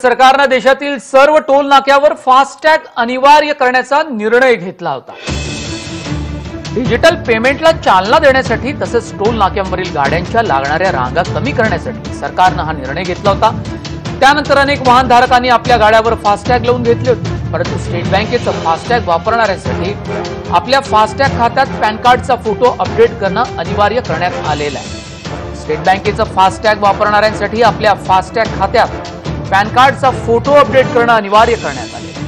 सरकारने देशातील सर्व टोल नाक्यावर फास्टॅग अनिवार्य करण्याचा निर्णय घेतला होता। डिजिटल पेमेंटला चालना देण्यासाठी तसेच टोल नाक्यांवरील गाड्यांच्या लागणाऱ्या रांगा कमी करण्यासाठी सरकारने हा निर्णय घेतला होता। त्यानंतर अनेक वाहनधारकांनी आपल्या गाड्यावर फास्टॅग लावून घेतले होते, परंतु स्टेट बँकेचं फास्टॅग वापरणाऱ्यांसाठी आपल्या फास्टॅग खात्यात पॅन कार्डचा फोटो अपडेट करणं अनिवार्य करण्यात आलेलं आहे। स्टेट बँकेचं फास्टॅग वापरणाऱ्यांसाठी आपल्या फास्टॅग खात्यात पॅन कार्डचा फोटो अपडेट करणं अनिवार्य करण्यात आले।